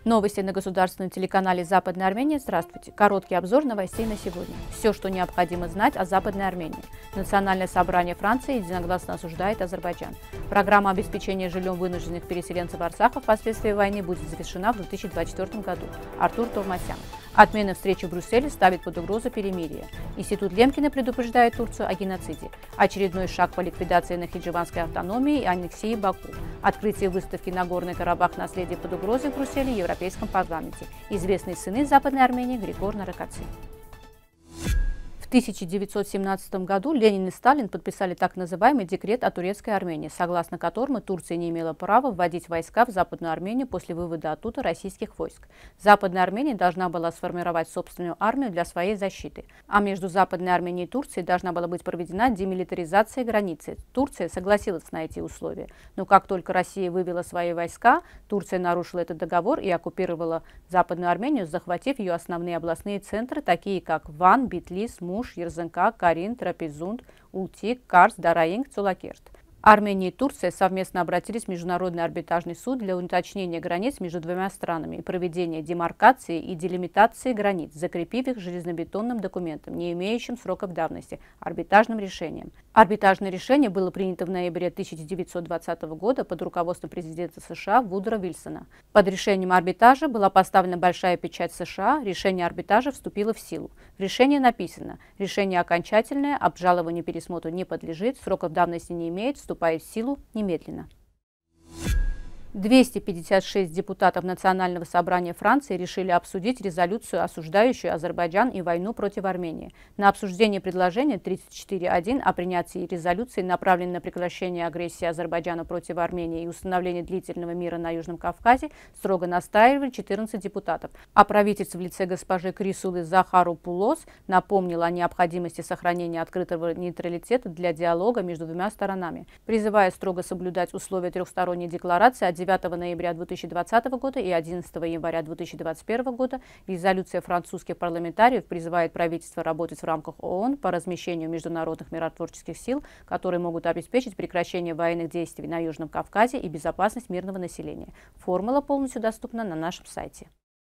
Новости на государственном телеканале Западной Армении. Здравствуйте. Короткий обзор новостей на сегодня. Все, что необходимо знать о Западной Армении. Национальное собрание Франции единогласно осуждает Азербайджан. Программа обеспечения жильем вынужденных переселенцев Арцаха впоследствии войны будет завершена в 2024 году. Артур Товмасян. Отмена встречи в Брюсселе ставит под угрозу перемирие. Институт Лемкина предупреждает Турцию о геноциде. Очередной шаг по ликвидации нахидживанской автономии и аннексии Баку. Открытие выставки «Нагорный Карабах. Наследие под угрозой» в Брюсселе и Европейском парламенте. Известные сыны Западной Армении Григор Наракаци. В 1917 году Ленин и Сталин подписали так называемый декрет о турецкой Армении, согласно которому Турция не имела права вводить войска в Западную Армению после вывода оттуда российских войск. Западная Армения должна была сформировать собственную армию для своей защиты, а между Западной Арменией и Турцией должна была быть проведена демилитаризация границы. Турция согласилась на эти условия, но как только Россия вывела свои войска, Турция нарушила этот договор и оккупировала Западную Армению, захватив ее основные областные центры, такие как Ван, Битлис, Муш, Ерзенка, Карин, Трапезунд, Ултик, Карс, Дараинг, Цулакерт. Армения и Турция совместно обратились в Международный арбитражный суд для уточнения границ между двумя странами и проведения демаркации и делимитации границ, закрепив их железнобетонным документом, не имеющим сроков давности, арбитражным решением. Арбитражное решение было принято в ноябре 1920 года под руководством президента США Вудро Вильсона. Под решением арбитража была поставлена большая печать США, решение арбитража вступило в силу. В решении написано: решение окончательное, обжалованию и пересмотру не подлежит, сроков давности не имеет, вступает в силу немедленно. 256 депутатов Национального собрания Франции решили обсудить резолюцию, осуждающую Азербайджан и войну против Армении. На обсуждение предложения 34.1 о принятии резолюции, направленной на прекращение агрессии Азербайджана против Армении и установление длительного мира на Южном Кавказе, строго настаивали 14 депутатов. А правительство в лице госпожи Крисулы Захарупулос напомнило о необходимости сохранения открытого нейтралитета для диалога между двумя сторонами, призывая строго соблюдать условия трехсторонней декларации от 9 ноября 2020 года и 11 января 2021 года. Резолюция французских парламентариев призывает правительство работать в рамках ООН по размещению международных миротворческих сил, которые могут обеспечить прекращение военных действий на Южном Кавказе и безопасность мирного населения. Формула полностью доступна на нашем сайте.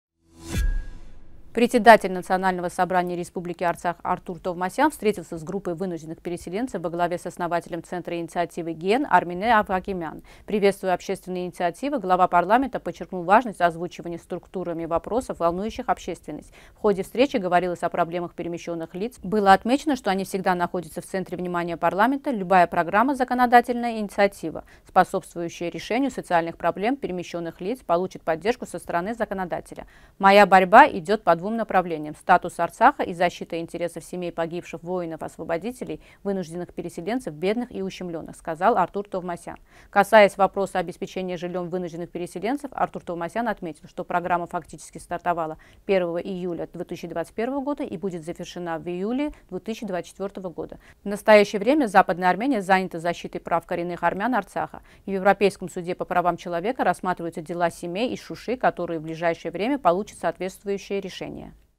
Председатель Национального собрания Республики Арцах Артур Товмасян встретился с группой вынужденных переселенцев во главе с основателем Центра инициативы ГЕН Армине Авакимян. Приветствуя общественные инициативы, глава парламента подчеркнул важность озвучивания структурами вопросов, волнующих общественность. В ходе встречи говорилось о проблемах перемещенных лиц. Было отмечено, что они всегда находятся в центре внимания парламента. Любая программа законодательная инициатива, способствующая решению социальных проблем перемещенных лиц, получит поддержку со стороны законодателя. Моя борьба идет по двум направлениям: статус Арцаха и защита интересов семей погибших воинов-освободителей, вынужденных переселенцев, бедных и ущемленных, сказал Артур Товмасян. Касаясь вопроса обеспечения жильем вынужденных переселенцев, Артур Товмасян отметил, что программа фактически стартовала 1 июля 2021 года и будет завершена в июле 2024 года. В настоящее время Западная Армения занята защитой прав коренных армян Арцаха. В Европейском суде по правам человека рассматриваются дела семей из Шуши, которые в ближайшее время получат соответствующее решение.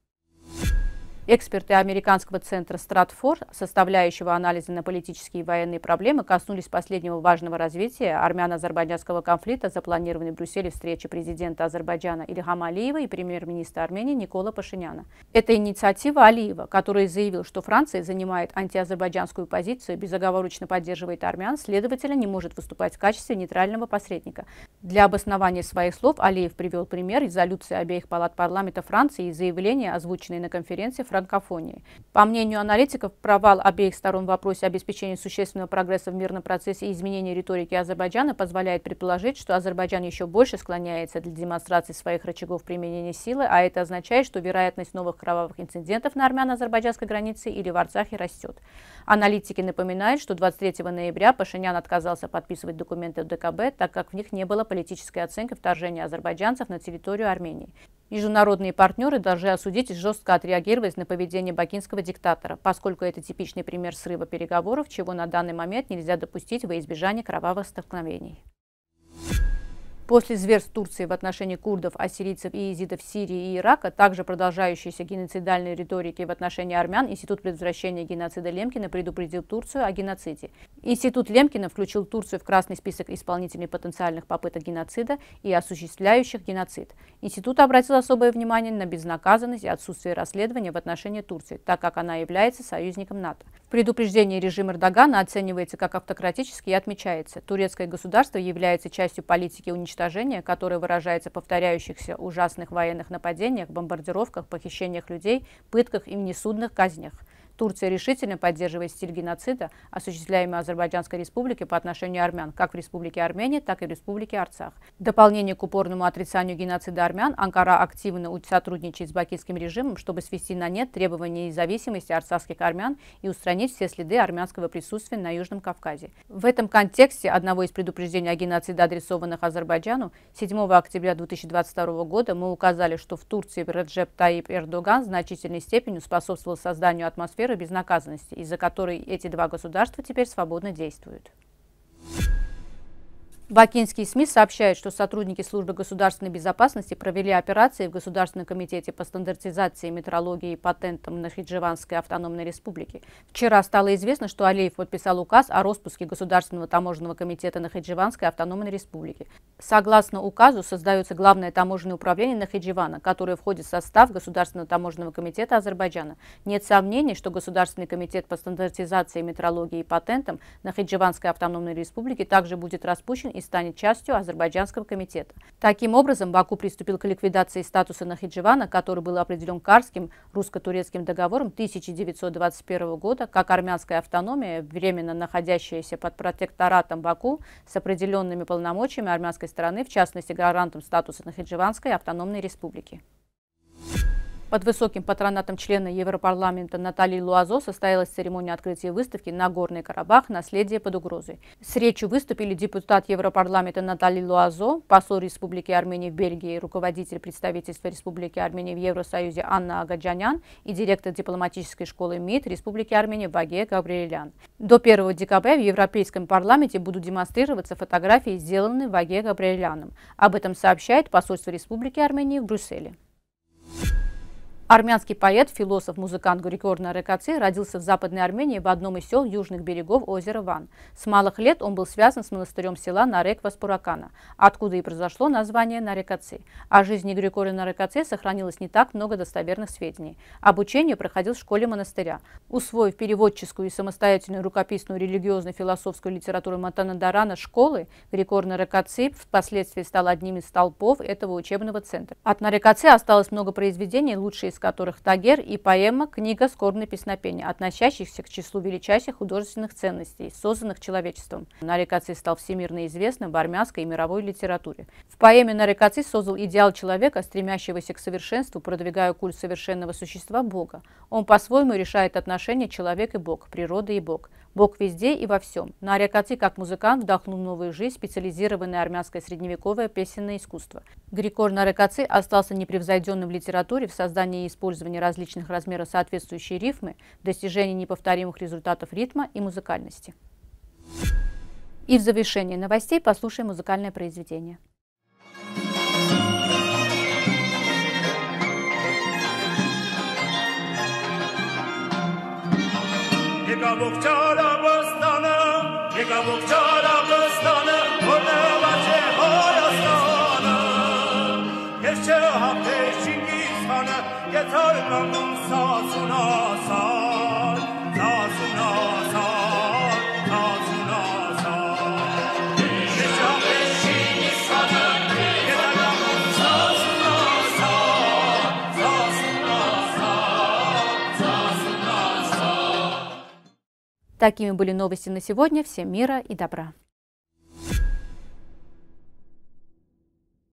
Эксперты американского центра Стратфорд, составляющего анализы на политические и военные проблемы, коснулись последнего важного развития армяно-азербайджанского конфликта, запланированной в Брюсселе встречи президента Азербайджана Ильхама Алиева и премьер-министра Армении Никола Пашиняна. Это инициатива Алиева, который заявил, что Франция занимает антиазербайджанскую позицию, безоговорочно поддерживает армян, следовательно, не может выступать в качестве нейтрального посредника. Для обоснования своих слов Алиев привел пример резолюции обеих палат парламента Франции и заявления, озвученные на конференции франкофонии. По мнению аналитиков, провал обеих сторон в вопросе обеспечения существенного прогресса в мирном процессе и изменения риторики Азербайджана позволяет предположить, что Азербайджан еще больше склоняется для демонстрации своих рычагов применения силы, а это означает, что вероятность новых кровавых инцидентов на армяно-азербайджанской границе или в Арцахе растет. Аналитики напоминают, что 23 ноября Пашинян отказался подписывать документы ДКБ, так как в них не было политической оценки вторжения азербайджанцев на территорию Армении. Международные партнеры должны осудить и жестко отреагировать на поведение бакинского диктатора, поскольку это типичный пример срыва переговоров, чего на данный момент нельзя допустить во избежание кровавых столкновений. После зверств Турции в отношении курдов, ассирийцев и езидов Сирии и Ирака, также продолжающейся геноцидальной риторики в отношении армян, Институт предотвращения геноцида Лемкина предупредил Турцию о геноциде. Институт Лемкина включил Турцию в красный список исполнителей потенциальных попыток геноцида и осуществляющих геноцид. Институт обратил особое внимание на безнаказанность и отсутствие расследования в отношении Турции, так как она является союзником НАТО. В предупреждении режим Эрдогана оценивается как автократический и отмечается: турецкое государство является частью политики уничтожения, которая выражается в повторяющихся ужасных военных нападениях, бомбардировках, похищениях людей, пытках и несудных казнях. Турция решительно поддерживает стиль геноцида, осуществляемый Азербайджанской республикой по отношению армян, как в Республике Армения, так и в Республике Арцах. В дополнение к упорному отрицанию геноцида армян, Анкара активно сотрудничает с бакинским режимом, чтобы свести на нет требования независимости арцахских армян и устранить все следы армянского присутствия на Южном Кавказе. В этом контексте одного из предупреждений о геноциде, адресованных Азербайджану, 7 октября 2022 года мы указали, что в Турции Реджеп Таyyip Эрдоган в значительной степени способствовал созданию атмосферы безнаказанности, из-за которой эти два государства теперь свободно действуют. Бакинские СМИ сообщают, что сотрудники Службы государственной безопасности провели операции в Государственном комитете по стандартизации, метрологии и патентам Нахичеванской автономной республики. Вчера стало известно, что Алиев подписал указ о распуске Государственного таможенного комитета Нахичеванской автономной республики. Согласно указу создается Главное таможенное управление Нахичевана, которое входит в состав Государственного таможенного комитета Азербайджана. Нет сомнений, что Государственный комитет по стандартизации, метрологии и патентам Нахичеванской автономной республики также будет распущен и станет частью Азербайджанского комитета. Таким образом, Баку приступил к ликвидации статуса Нахичевана, который был определен Карским русско-турецким договором 1921 года как армянская автономия, временно находящаяся под протекторатом Баку с определенными полномочиями армянской стороны, в частности гарантом статуса Нахичеванской автономной республики. Под высоким патронатом члена Европарламента Натали Луазо состоялась церемония открытия выставки «Нагорный Карабах. Наследие под угрозой». С речью выступили депутат Европарламента Натали Луазо, посол Республики Армения в Бельгии, руководитель представительства Республики Армения в Евросоюзе Анна Агаджанян и директор дипломатической школы МИД Республики Армения Ваге Габриэлян. До 1 декабря в Европейском парламенте будут демонстрироваться фотографии, сделанные Ваге Габриэляном. Об этом сообщает посольство Республики Армения в Брюсселе. Армянский поэт, философ, музыкант Григор Нарекаци родился в Западной Армении в одном из сел южных берегов озера Ван. С малых лет он был связан с монастырем села Нарек-Васпуракана, откуда и произошло название Нарекаци. О жизни Григора Нарекаци сохранилось не так много достоверных сведений. Обучение проходил в школе монастыря. Усвоив переводческую и самостоятельную рукописную религиозно-философскую литературу Матанадарана школы, Григор Нарекаци впоследствии стал одним из столпов этого учебного центра. От Нарекаци осталось много произведений, лучшие из которых Тагер и поэма «Книга скорбное песнопение», относящихся к числу величайших художественных ценностей, созданных человечеством. Нарекаци стал всемирно известным в армянской и мировой литературе. В поэме Нарекаци создал идеал человека, стремящегося к совершенству, продвигая культ совершенного существа Бога. Он по-своему решает отношения человек и Бог, природа и Бог. Бог везде и во всем. Нарекаци как музыкант вдохнул новую жизнь, специализированное армянское средневековое песенное искусство. Григор Нарекаци остался непревзойденным в литературе в создании и использовании различных размеров соответствующей рифмы, в достижении неповторимых результатов ритма и музыкальности. И в завершение новостей послушаем музыкальное произведение. Такими были новости на сегодня. Всем мира и добра.